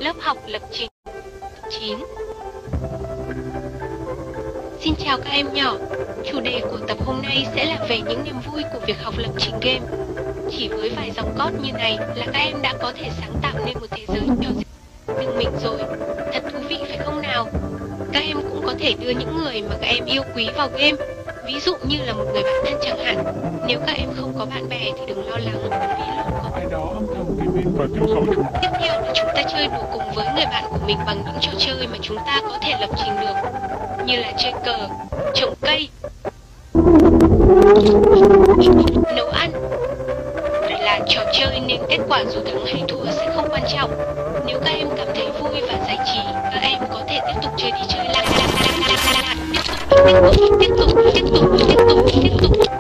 Lớp học lập trình 9. Xin chào các em nhỏ. Chủ đề của tập hôm nay sẽ là về những niềm vui của việc học lập trình game. Chỉ với vài dòng code như này là các em đã có thể sáng tạo nên một thế giới cho riêng mình rồi. Thật thú vị phải không nào? Các em cũng có thể đưa những người mà các em yêu quý vào game. Ví dụ như là một người bạn thân chẳng hạn. Nếu các em không có bạn bè thì đừng lo lắng, vì luôn có ai đó âm thầm tìm đến và theo dõi chúng. Tiếp theo là chúng ta chơi đùa cùng với người bạn của mình bằng những trò chơi mà chúng ta có thể lập trình được, như là chơi cờ, trồng cây, nấu ăn. Đây là trò chơi nên kết quả dù thắng hay thua sẽ không quan trọng. Nếu các em cảm thấy vui và giải trí, các em có thể tiếp tục chơi đi chơi lại, tiếp tục.